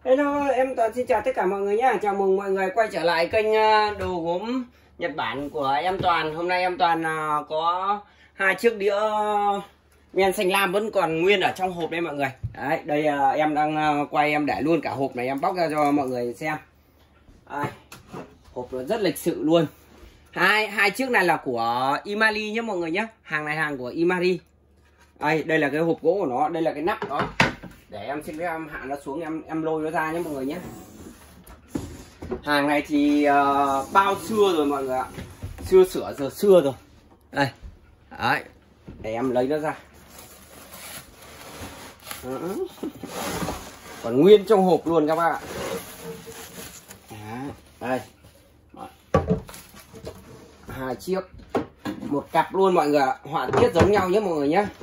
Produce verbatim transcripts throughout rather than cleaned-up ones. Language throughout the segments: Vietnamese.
Hello, em Toàn xin chào tất cả mọi người nhé. Chào mừng mọi người quay trở lại kênh đồ gốm Nhật Bản của em Toàn. Hôm nay em Toàn có hai chiếc đĩa men xanh lam vẫn còn nguyên ở trong hộp đây mọi người. Đấy, đây em đang quay, em để luôn cả hộp này, em bóc ra cho mọi người xem. Đây, hộp nó rất lịch sự luôn. Hai hai chiếc này là của Imari nhé mọi người nhé. Hàng này hàng của Imari. Đây, đây là cái hộp gỗ của nó, đây là cái nắp đó. Để em xin phép em hạ nó xuống, em em lôi nó ra nhé mọi người nhé. Hàng này thì uh, bao xưa rồi mọi người ạ, xưa sửa giờ xưa rồi. Đây, đấy, để em lấy nó ra. Đó. Còn nguyên trong hộp luôn các bạn ạ. Đây, hai chiếc, một cặp luôn mọi người ạ, họa tiết giống nhau nhé mọi người nhé.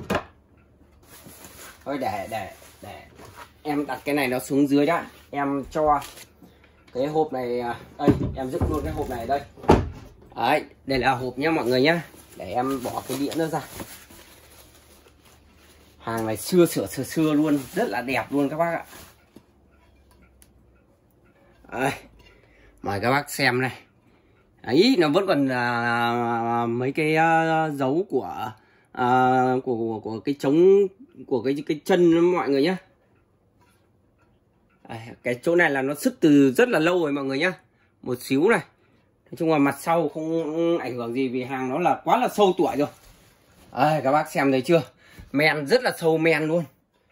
Thôi để để để em đặt cái này nó xuống dưới đã, em cho cái hộp này đây, em dựng luôn cái hộp này đây. Đấy, đây là hộp nhé mọi người nhé. Để em bỏ cái đĩa nó ra. Hàng này xưa sửa xưa xưa luôn, rất là đẹp luôn các bác ạ. Đây, mời các bác xem này. Đấy, nó vẫn còn à, mấy cái à, dấu của, à, của của của cái trống của cái cái chân mọi người nhé. Đây, cái chỗ này là nó sứt từ rất là lâu rồi mọi người nhé. Một xíu này. Nói chung là mặt sau không ảnh hưởng gì vì hàng nó là quá là sâu tuổi rồi. Đây, các bác xem thấy chưa? Men rất là sâu men luôn.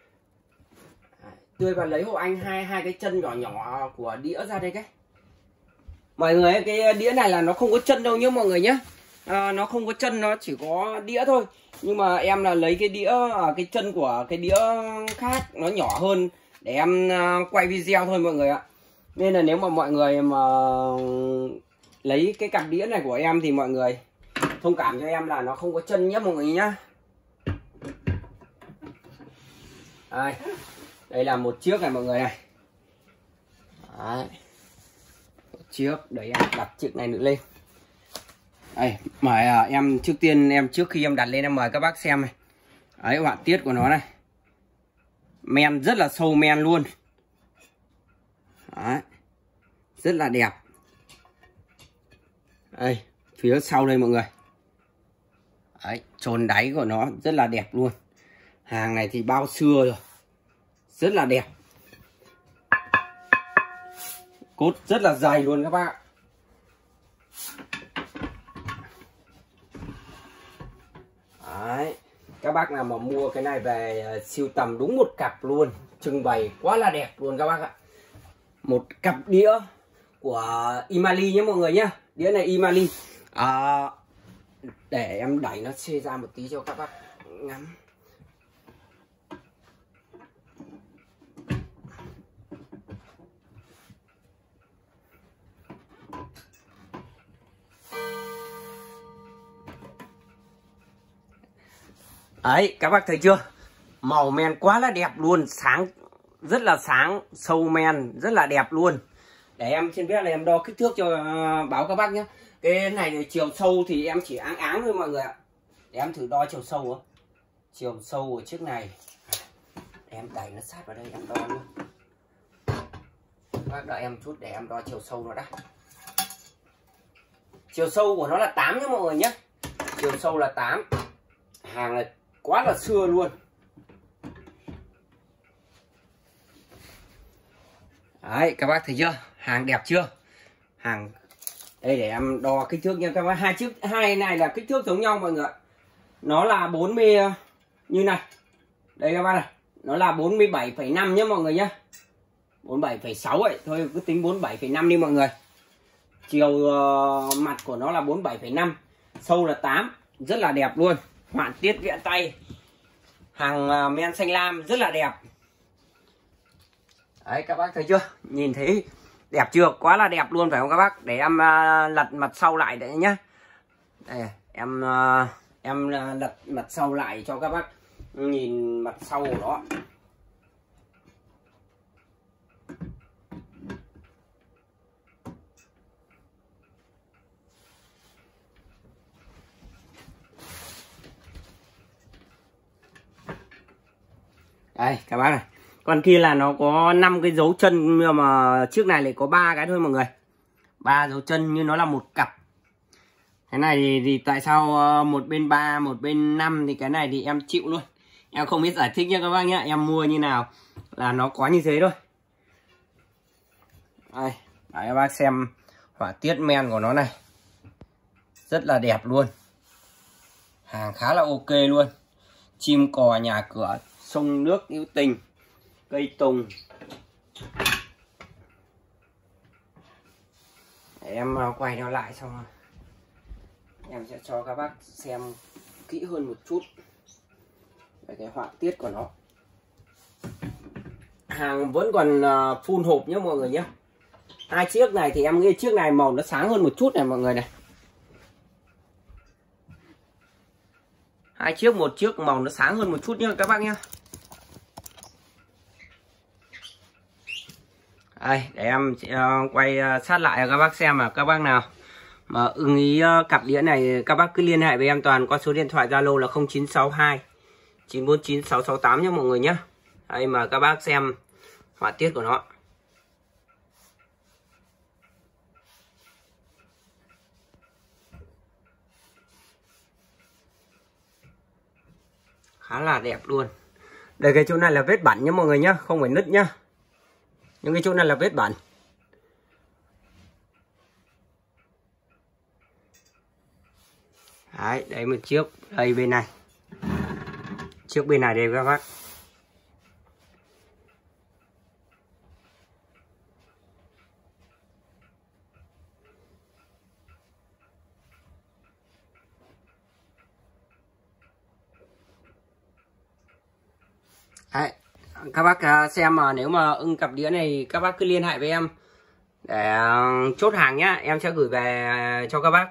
Tươi và lấy hộ anh hai hai cái chân nhỏ nhỏ của đĩa ra đây cái. Mọi người ơi, cái đĩa này là nó không có chân đâu nhé mọi người nhé. À, nó không có chân, nó chỉ có đĩa thôi. Nhưng mà em là lấy cái đĩa ở cái chân của cái đĩa khác nó nhỏ hơn để em quay video thôi mọi người ạ. Nên là nếu mà mọi người mà lấy cái cặp đĩa này của em thì mọi người thông cảm cho em là nó không có chân nhé mọi người nhé. Đây, đây là một chiếc này mọi người này. Đấy. Một chiếc, đấy em đặt chiếc này nữa lên. Đây, mời à, em trước tiên em trước khi em đặt lên em mời các bác xem này. Đấy, họa tiết của nó này. Men rất là sâu men luôn. Đấy. Rất là đẹp. Đây, phía sau đây mọi người. Đấy, chồn đáy của nó rất là đẹp luôn. Hàng này thì bao xưa rồi. Rất là đẹp. Cốt rất là dày luôn các bác ạ. Đấy. Các bác nào mà mua cái này về sưu tầm đúng một cặp luôn, trưng bày quá là đẹp luôn các bác ạ. Một cặp đĩa của Imari nhé mọi người nhé. Đĩa này Imari. À, để em đẩy nó xê ra một tí cho các bác ngắm. Đấy, các bác thấy chưa? Màu men quá là đẹp luôn, sáng, rất là sáng, sâu men, rất là đẹp luôn. Để em xin phép là em đo kích thước cho uh, báo các bác nhé. Cái này thì chiều sâu thì em chỉ áng áng thôi mọi người ạ. Để em thử đo chiều sâu á. Chiều sâu của chiếc này. Để em đẩy nó sát vào đây em đo luôn. Các bác đợi em chút để em đo chiều sâu nó đã. Chiều sâu của nó là tám nhé mọi người nhé. Chiều sâu là tám. Hàng này quá là xưa luôn. Đấy, các bác thấy chưa? Hàng đẹp chưa? Hàng đây để em đo kích thước nha các bác. Hai chiếc hai này là kích thước giống nhau mọi người ạ. Nó là bốn mươi như này. Đây các bác này, nó là bốn mươi bảy phẩy năm nhé mọi người nhé. bốn mươi bảy phẩy sáu ấy, thôi cứ tính bốn mươi bảy phẩy năm đi mọi người. Chiều uh, mặt của nó là bốn mươi bảy phẩy năm, sâu là tám, rất là đẹp luôn. Họa tiết vẽ tay. Hàng uh, men xanh lam rất là đẹp. Đấy, các bác thấy chưa? Nhìn thấy đẹp chưa? Quá là đẹp luôn phải không các bác? Để em uh, lật mặt sau lại đấy nhá. Đây, em uh, em uh, lật mặt sau lại cho các bác nhìn mặt sau của nó. Đây các bác này, Còn kia là nó có năm cái dấu chân, nhưng mà chiếc này lại có ba cái thôi mọi người. Ba dấu chân như nó là một cặp. Cái này thì, thì tại sao một bên ba, một bên năm thì cái này thì em chịu luôn. Em không biết giải thích nha các bác nhá. Em mua như nào là nó có như thế thôi. Đây, để các bác xem họa tiết men của nó này. Rất là đẹp luôn. Hàng khá là ok luôn. Chim cò nhà cửa, sông nước hữu tình, cây tùng. Để em quay nó lại xong rồi em sẽ cho các bác xem kỹ hơn một chút về cái họa tiết của nó. Hàng vẫn còn full hộp nhé mọi người nhé. Hai chiếc này thì em nghĩ chiếc này màu nó sáng hơn một chút này mọi người này. Hai chiếc, một chiếc màu nó sáng hơn một chút nhá các bác nhá. Đây, để em uh, quay uh, sát lại cho các bác xem mà các bác nào mà ưng ý uh, cặp đĩa này các bác cứ liên hệ với em Toàn qua số điện thoại Zalo là không chín sáu hai chín bốn chín sáu sáu tám nhé mọi người nhé. Đây mà các bác xem họa tiết của nó. Khá là đẹp luôn. Đây cái chỗ này là vết bẩn nhé mọi người nhé, không phải nứt nhá. Những cái chỗ này là vết bẩn. Đấy, đấy một chiếc đây bên này. Chiếc bên này đây các bác. Đấy, các bác xem mà nếu mà ưng cặp đĩa này các bác cứ liên hệ với em để chốt hàng nhá, em sẽ gửi về cho các bác.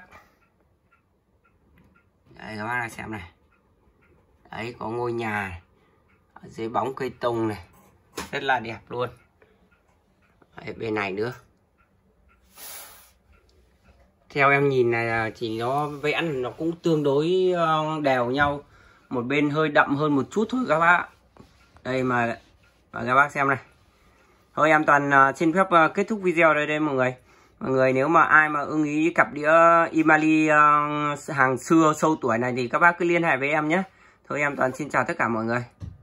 Đây các bác này xem này. Đấy có ngôi nhà này. Ở dưới bóng cây tùng này. Rất là đẹp luôn. Đấy, bên này nữa. Theo em nhìn này chỉ nó vẽ nó cũng tương đối đều nhau. Một bên hơi đậm hơn một chút thôi các bác. Đây mà, mà các bác xem này. Thôi em Toàn uh, xin phép uh, kết thúc video đây đây mọi người. Mọi người nếu mà ai mà ưng ý cặp đĩa Imali uh, hàng xưa sâu tuổi này thì các bác cứ liên hệ với em nhé. Thôi em Toàn xin chào tất cả mọi người.